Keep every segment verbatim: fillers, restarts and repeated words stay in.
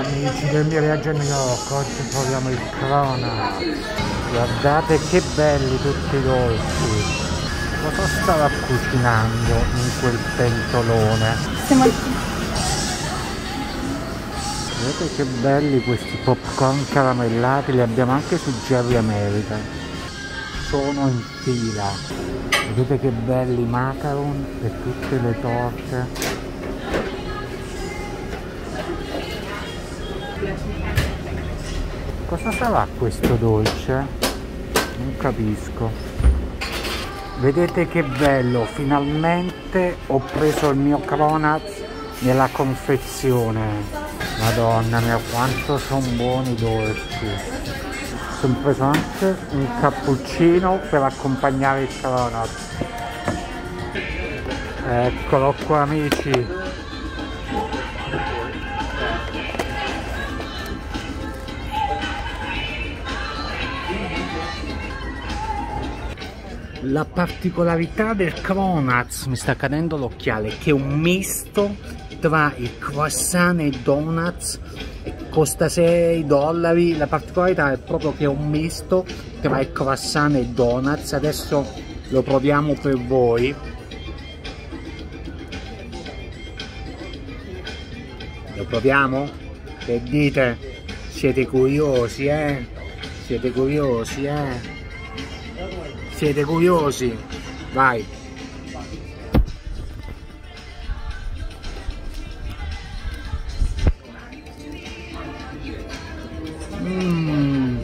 Amici del mio viaggio a New York, oggi proviamo il Cronuts. Guardate che belli tutti i dolci. Cosa stava cucinando in quel pentolone? Stiamo... Vedete che belli questi popcorn caramellati, li abbiamo anche su Jerry America. Sono in fila. Vedete che belli i macaron e tutte le torte. Cosa sarà questo dolce? Non capisco. Vedete che bello, finalmente ho preso il mio Cronuts nella confezione. Madonna mia, quanto sono buoni i dolci. Sono preso anche un cappuccino per accompagnare il Cronuts. Eccolo qua amici. La particolarità del Cronuts, mi sta cadendo l'occhiale, che è un misto tra il croissant e i donuts, costa sei dollari. La particolarità è proprio che è un misto tra il croissant e i donuts. Adesso lo proviamo per voi. Lo proviamo? Che dite? Siete curiosi, eh? Siete curiosi, eh? Siete curiosi? Vai! Mm.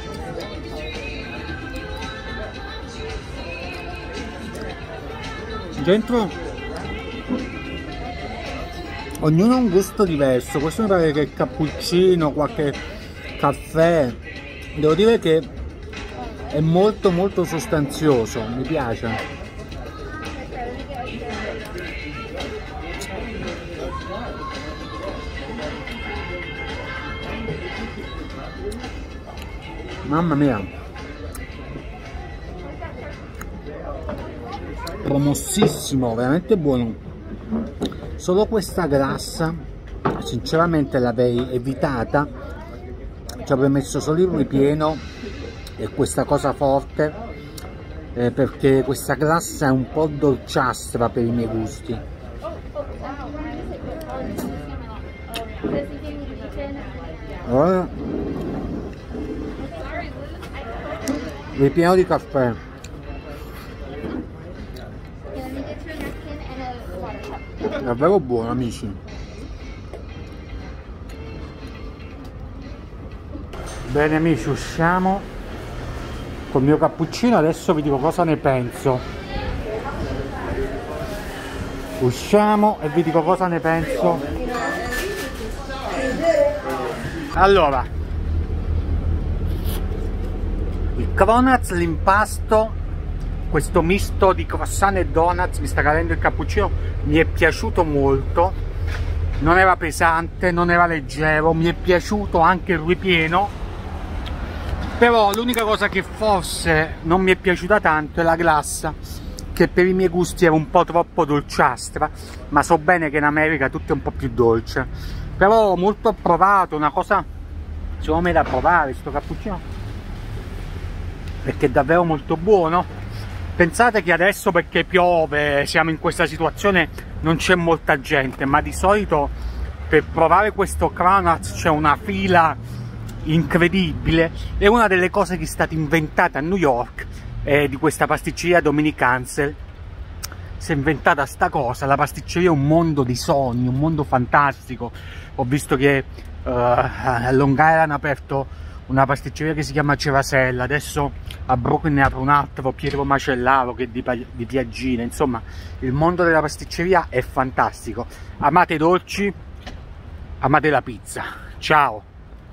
Dentro ognuno ha un gusto diverso. Questo mi pare che è cappuccino, qualche caffè. Devo dire che è molto molto sostanzioso, mi piace. Mamma mia, promossissimo, veramente buono. Solo questa grassa sinceramente l'avrei evitata, ci avrei messo solo il ripieno e questa cosa forte, eh, perché questa grassa è un po' dolciastra per i miei gusti. Allora, ripieno di caffè. Davvero buono amici. Bene amici, usciamo col mio cappuccino, adesso vi dico cosa ne penso. Usciamo e vi dico cosa ne penso. Allora, il Cronuts, l'impasto, questo misto di croissant e donuts, mi sta cadendo il cappuccino, mi è piaciuto molto. Non era pesante, non era leggero, mi è piaciuto anche il ripieno. Però l'unica cosa che forse non mi è piaciuta tanto è la glassa, che per i miei gusti era un po' troppo dolciastra, ma so bene che in America tutto è un po' più dolce. Però molto approvato, una cosa secondo me da provare sto cappuccino, perché è davvero molto buono. Pensate che adesso, perché piove, siamo in questa situazione, non c'è molta gente, ma di solito per provare questo Cronuts c'è una fila incredibile. È una delle cose che è stata inventata a New York, eh, di questa pasticceria Dominic Ansel. Si è inventata sta cosa, la pasticceria è un mondo di sogni, un mondo fantastico. Ho visto che uh, a Long Island hanno aperto una pasticceria che si chiama Cerasella, adesso a Brooklyn ne apre un altro, Pietro Macellaro, che è di, di Piaggina. Insomma, il mondo della pasticceria è fantastico. Amate i dolci, amate la pizza. Ciao!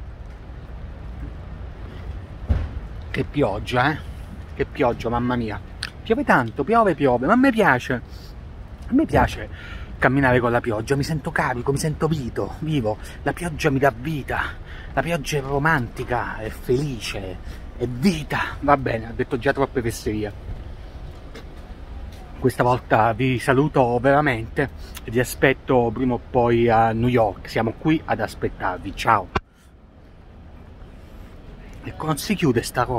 Che pioggia, eh? Che pioggia, mamma mia. Piove tanto, piove, piove, ma a me piace. A me piace camminare con la pioggia, mi sento carico, mi sento vivo, vivo. La pioggia mi dà vita. La pioggia è romantica, è felice, è vita. Va bene, ho detto già troppe fesserie. questa volta vi saluto veramente e vi aspetto prima o poi a New York, siamo qui ad aspettarvi, ciao. E non si chiude sta roba.